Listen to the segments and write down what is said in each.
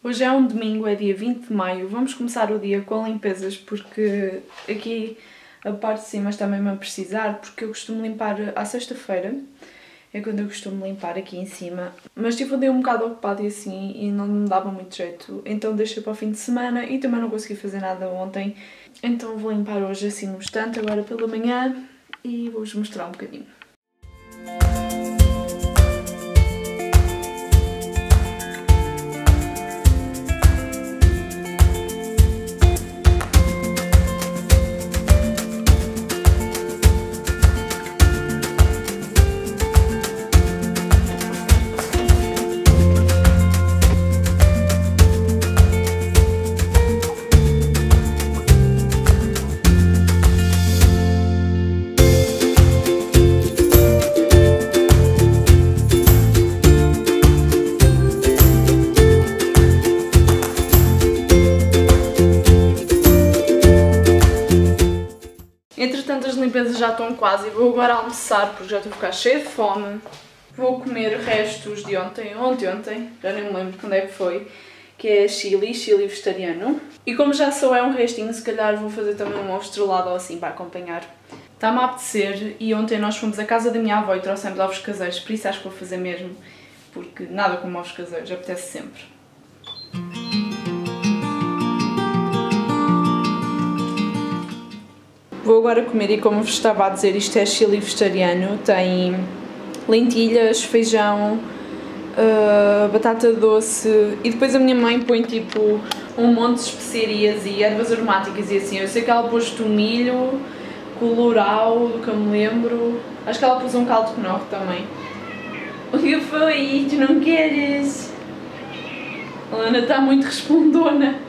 Hoje é um domingo, é dia 20 de maio. Vamos começar o dia com limpezas porque aqui a parte de cima está mesmo a precisar, porque eu costumo limpar à sexta-feira. É quando eu costumo limpar aqui em cima. Mas tive um dia um bocado ocupado e assim, e não me dava muito jeito. Então deixei para o fim de semana e também não consegui fazer nada ontem. Então vou limpar hoje assim no instante, agora pela manhã, e vou-vos mostrar um bocadinho. Entretanto, as limpezas já estão quase e vou agora almoçar porque já estou a ficar cheia de fome. Vou comer restos de ontem, já nem me lembro quando é que foi, que é chili vegetariano. E como já só é um restinho, se calhar vou fazer também um ovo estrelado ou assim para acompanhar. Está-me a apetecer e ontem nós fomos à casa da minha avó e trouxemos ovos caseiros, por isso acho que vou fazer mesmo, porque nada como ovos caseiros, apetece sempre. Vou agora comer e como vos estava a dizer, isto é chili vegetariano, tem lentilhas, feijão, batata doce e depois a minha mãe põe tipo um monte de especiarias e ervas aromáticas e assim. Eu sei que ela pôs tomilho, colorau, do que eu me lembro, acho que ela pôs um caldo de Knorr também. O que foi? Tu não queres? A Lana está muito respondona.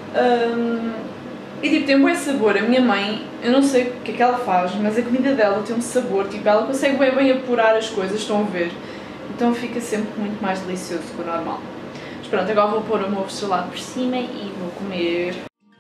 E tipo, tem um bom sabor. A minha mãe, eu não sei o que é que ela faz, mas a comida dela tem um sabor, tipo, ela consegue bem apurar as coisas, estão a ver? Então fica sempre muito mais delicioso que o normal. Mas pronto, agora vou pôr o meu ovo estrelado por cima e vou comer.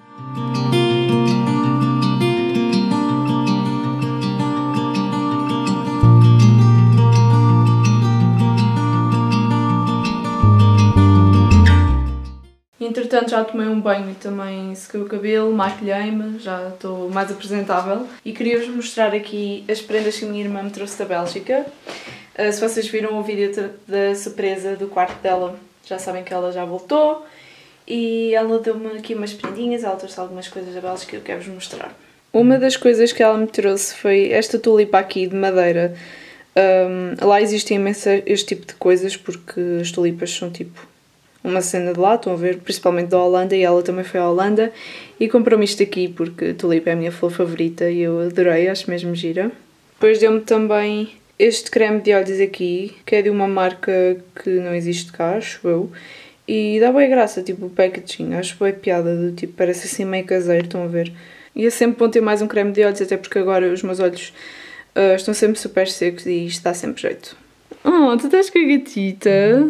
Entretanto já tomei um banho e também sequei o cabelo, maquilhei-me, já estou mais apresentável e queria-vos mostrar aqui as prendas que a minha irmã me trouxe da Bélgica. Se vocês viram o vídeo da surpresa do quarto dela, já sabem que ela já voltou e ela deu-me aqui umas prendinhas, ela trouxe algumas coisas da Bélgica que eu quero-vos mostrar. Uma das coisas que ela me trouxe foi esta tulipa aqui de madeira. Lá existe imenso este tipo de coisas porque as tulipas são tipo uma cena de lá, estão a ver, principalmente da Holanda, e ela também foi à Holanda e comprou-me isto aqui porque tulipa é a minha flor favorita e eu adorei, acho mesmo gira. Depois deu-me também este creme de olhos aqui, que é de uma marca que não existe cá, acho eu, e dá bem graça, tipo o packaging, acho bem piada, do tipo, parece assim meio caseiro, estão a ver. E é sempre bom ter mais um creme de olhos, até porque agora os meus olhos estão sempre super secos e isto dá sempre jeito. Oh, tu estás com a gatita?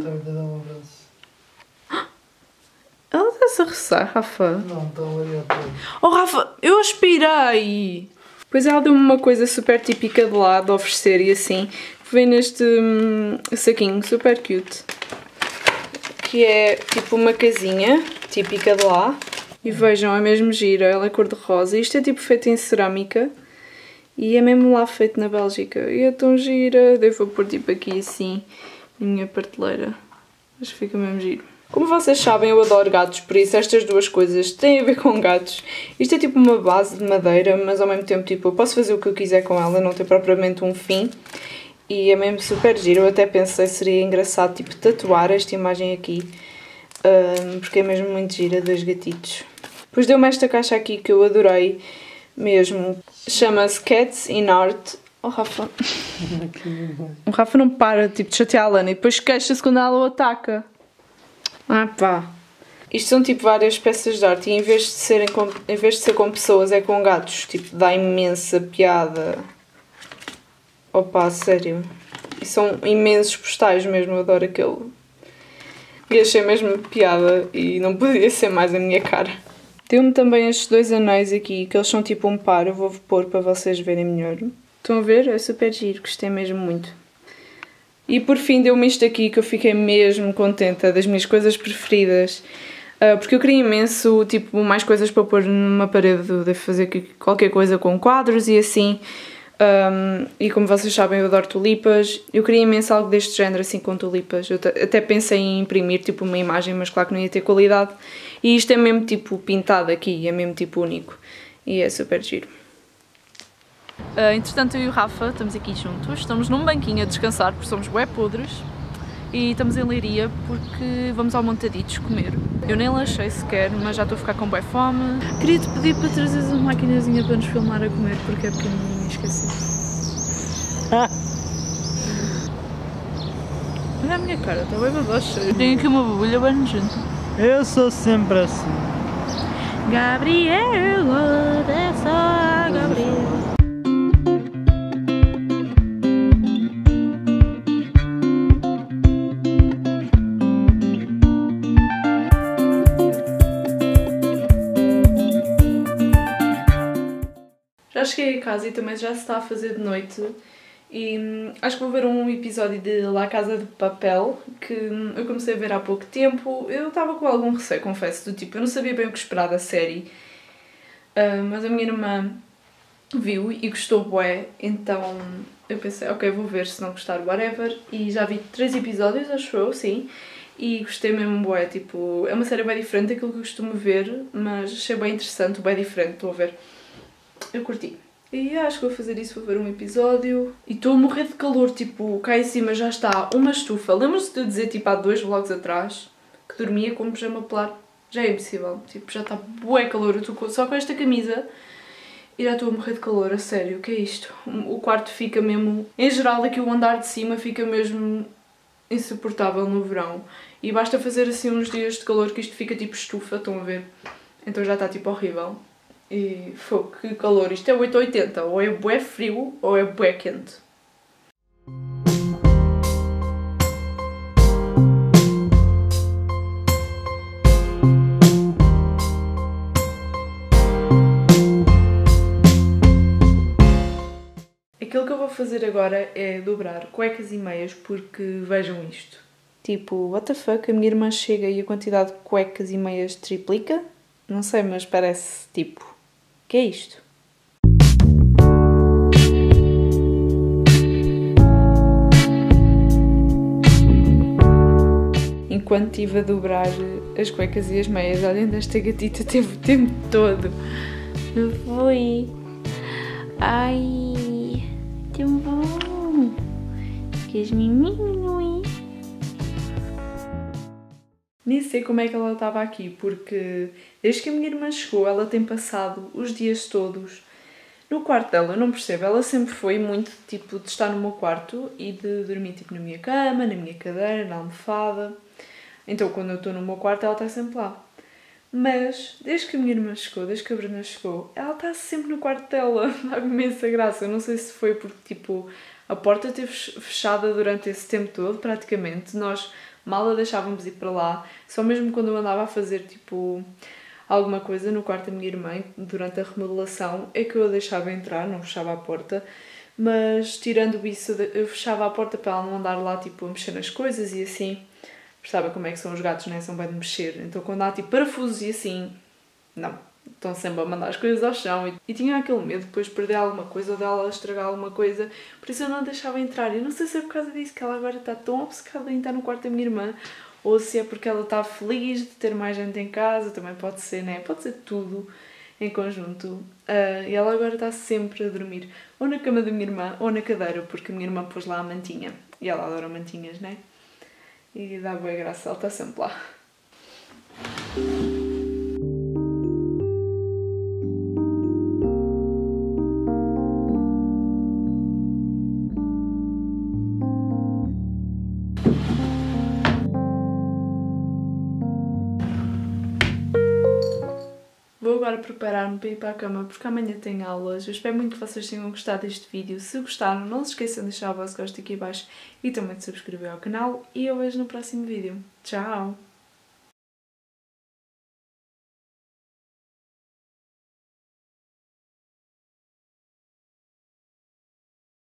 Ela está-se a roçar, Rafa? Não, está a olhar para mim. Oh, Rafa, eu aspirei! Depois ela deu-me uma coisa super típica de lá, de oferecer e assim, que vem neste saquinho super cute, que é tipo uma casinha típica de lá. E vejam, é mesmo gira, ela é cor-de-rosa. Isto é tipo feito em cerâmica e é mesmo lá feito na Bélgica. E é tão gira, devo pôr tipo aqui assim, na minha prateleira. Acho que fica mesmo giro. Como vocês sabem, eu adoro gatos, por isso estas duas coisas têm a ver com gatos. Isto é tipo uma base de madeira, mas ao mesmo tempo tipo, eu posso fazer o que eu quiser com ela, não tem propriamente um fim. E é mesmo super giro, eu até pensei que seria engraçado tipo tatuar esta imagem aqui, porque é mesmo muito gira, dos gatitos. Depois deu-me esta caixa aqui que eu adorei mesmo, chama-se Cats in Art. Oh, Rafa. O Rafa não para tipo, de chatear a Lana e depois queixa-se quando ela o ataca. Ah pá. Isto são tipo várias peças de arte e em vez de ser com pessoas é com gatos. Tipo, dá imensa piada. Opa, sério. E são imensos postais mesmo, eu adoro aquele. E achei mesmo piada e não podia ser mais a minha cara. Deu-me também estes dois anéis aqui, que eles são tipo um par, eu vou pôr para vocês verem melhor. Estão a ver? É super giro, gostei mesmo muito. E por fim deu-me isto aqui que eu fiquei mesmo contente, das minhas coisas preferidas. Porque eu queria imenso, tipo, mais coisas para pôr numa parede. Eu devo fazer qualquer coisa com quadros e assim. E como vocês sabem, eu adoro tulipas. Eu queria imenso algo deste género, assim, com tulipas. Eu até pensei em imprimir, tipo, uma imagem, mas claro que não ia ter qualidade. E isto é mesmo, tipo, pintado aqui, é mesmo, tipo, único. E é super giro. Entretanto, eu e o Rafa estamos aqui juntos. Estamos num banquinho a descansar, porque somos bué podres. E estamos em Leiria porque vamos ao Montaditos comer. Eu nem lanchei sequer, mas já estou a ficar com bué fome. Queria-te pedir para trazeres uma maquinazinha para nos filmar a comer, porque é pequenininha e esqueci. Olha a minha cara, está bem badocha. Tenho aqui uma bagulha bem nojenta. Eu sou sempre assim. Gabriela, dessa a Gabriela. Já cheguei a casa e também já se está a fazer de noite e acho que vou ver um episódio de La Casa de Papel que eu comecei a ver há pouco tempo. Eu estava com algum receio, confesso, do tipo, eu não sabia bem o que esperar da série, mas a minha irmã viu e gostou bué, então eu pensei, ok, vou ver, se não gostar, whatever, e já vi 3 episódios, acho eu, sim, e gostei mesmo bué, tipo, é uma série bem diferente daquilo que eu costumo ver, mas achei bem interessante, bem diferente, estou a ver. Eu curti. E acho que vou fazer isso, vou ver um episódio. E estou a morrer de calor, tipo, cá em cima já está uma estufa. Lembras-te de eu dizer, tipo, há 2 vlogs atrás, que dormia com pijama polar? Já é impossível, tipo, já está bué calor. Eu estou só com esta camisa e já estou a morrer de calor, a sério, o que é isto? O quarto fica mesmo... Em geral, aqui o andar de cima fica mesmo insuportável no verão. E basta fazer assim uns dias de calor que isto fica tipo estufa, estão a ver? Então já está tipo horrível. E fogo, que calor, isto é 880, ou é bué frio ou é bué quente. Aquilo que eu vou fazer agora é dobrar cuecas e meias porque vejam isto. Tipo, what the fuck, a minha irmã chega e a quantidade de cuecas e meias triplica? Não sei, mas parece tipo... O que é isto? Enquanto estive a dobrar as cuecas e as meias, olhem, esta gatita teve o tempo todo. Não foi? Ai, tão bom. Que as miminhos. Nem sei como é que ela estava aqui, porque desde que a minha irmã chegou, ela tem passado os dias todos no quarto dela. Eu não percebo, ela sempre foi muito tipo de estar no meu quarto e de dormir tipo na minha cama, na minha cadeira, na almofada. Então quando eu estou no meu quarto, ela está sempre lá. Mas desde que a minha irmã chegou, desde que a Bruna chegou, ela está sempre no quarto dela. Dá-me imensa graça. Eu não sei se foi porque tipo a porta esteve fechada durante esse tempo todo, praticamente. Nós mal a deixávamos ir para lá, só mesmo quando eu andava a fazer tipo alguma coisa no quarto da minha irmã durante a remodelação é que eu a deixava entrar, não fechava a porta, mas tirando isso eu fechava a porta para ela não andar lá tipo a mexer nas coisas e assim, sabe como é que são os gatos, né? São bem de mexer, então quando há tipo parafusos e assim, não, estão sempre a mandar as coisas ao chão e tinha aquele medo de depois perder alguma coisa ou dela estragar alguma coisa, por isso eu não a deixava entrar. Eu não sei se é por causa disso que ela agora está tão obcecada em estar no quarto da minha irmã ou se é porque ela está feliz de ter mais gente em casa, também pode ser, né? Pode ser tudo em conjunto. E ela agora está sempre a dormir ou na cama da minha irmã ou na cadeira, porque a minha irmã pôs lá a mantinha e ela adora mantinhas, né? E dá boa graça, ela está sempre lá. Vou agora preparar-me para ir para a cama porque amanhã tenho aulas. Eu espero muito que vocês tenham gostado deste vídeo. Se gostaram, não se esqueçam de deixar o vosso gosto aqui em baixo e também de subscrever ao canal. E eu vejo no próximo vídeo. Tchau!